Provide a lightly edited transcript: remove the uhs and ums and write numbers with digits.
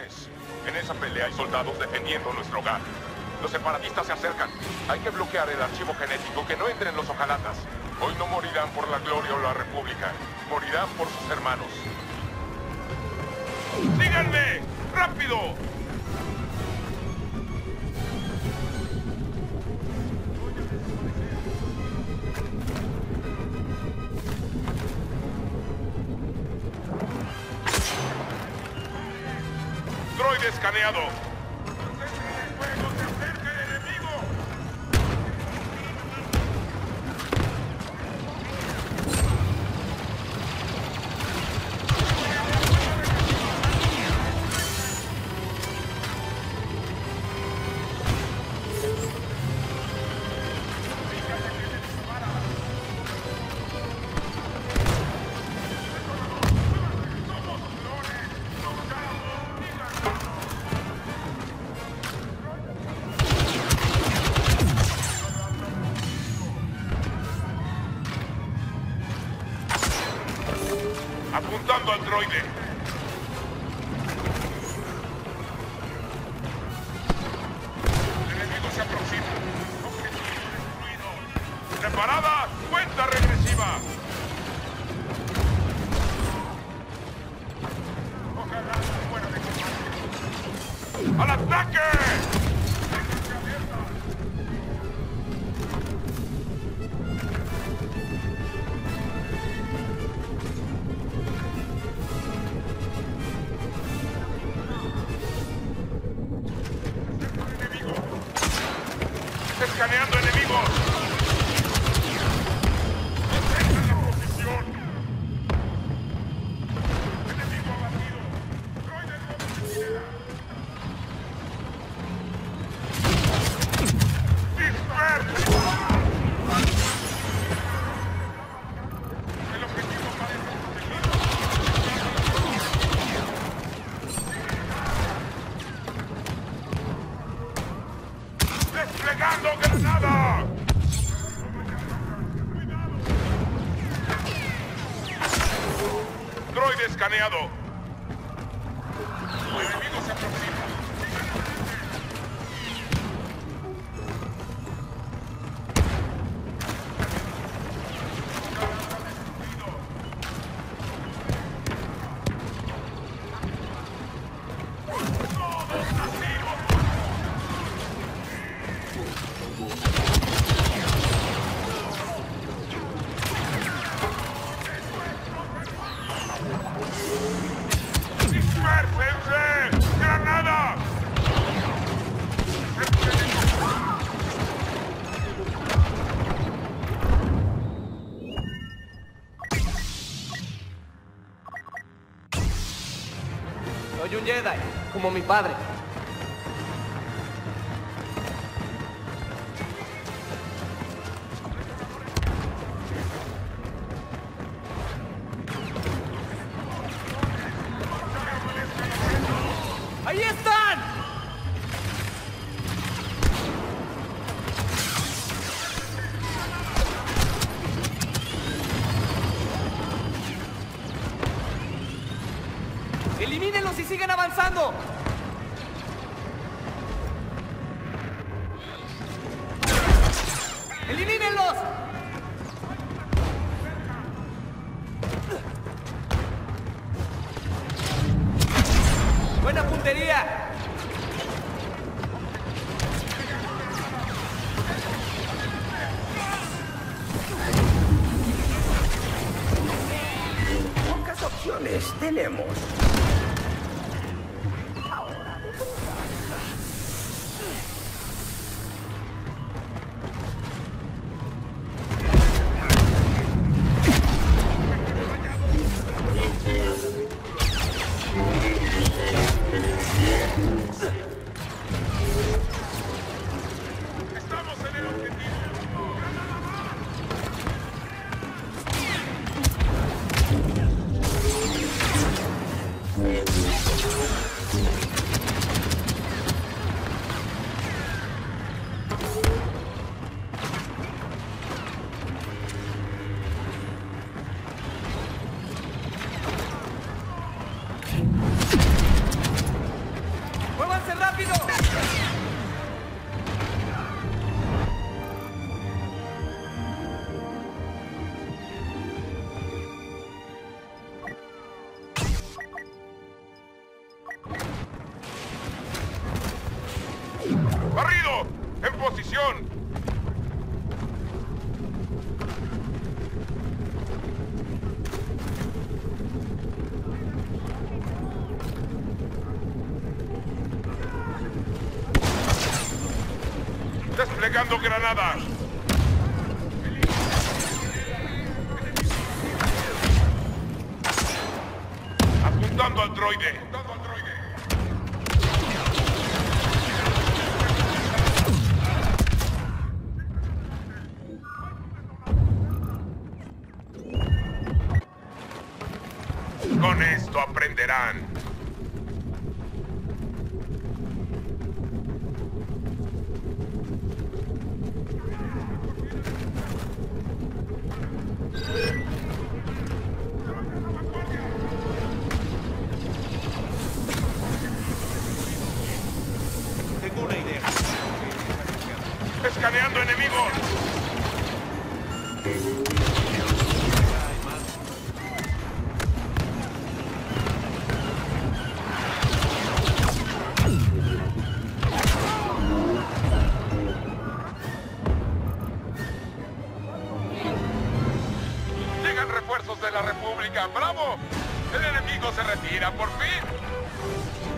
rebeliones. En esa pelea hay soldados defendiendo nuestro hogar. Los separatistas se acercan. Hay que bloquear el archivo genético, que no entren los ojalatas. Hoy no morirán por la gloria o la república. Morirán por sus hermanos. ¡Síganme! ¡Rápido! Droide escaneado. Apuntando al droide. El enemigo se aproxima. Objetivo destruido. ¡Preparada! ¡Cuenta regresiva! Ojalá fuera de combate. ¡Al ataque! ¡Escaneando enemigos! ¡Mantengan la posición! ¡Enemigo abatido! ¡Droide no considera! ¡Disperso! El objetivo parece protegido. ¡Desplegando granada! Droide escaneado. El enemigo se aproxima. ¡Dispérsense! ¡Granada! Soy un Jedi, como mi padre. ¡Ahí están! ¡Elimínenlos y sigan avanzando! ¡Elimínenlos! ¡Buena puntería! Pocas opciones tenemos. ¡Estamos en el objetivo! ¡Barrido! ¡En posición! ¡Desplegando granadas! ¡Apuntando al droide! Con esto aprenderán. Tengo una idea. ¡Escaneando enemigos! ¡Llegan refuerzos de la República! ¡Bravo! El enemigo se retira, por fin.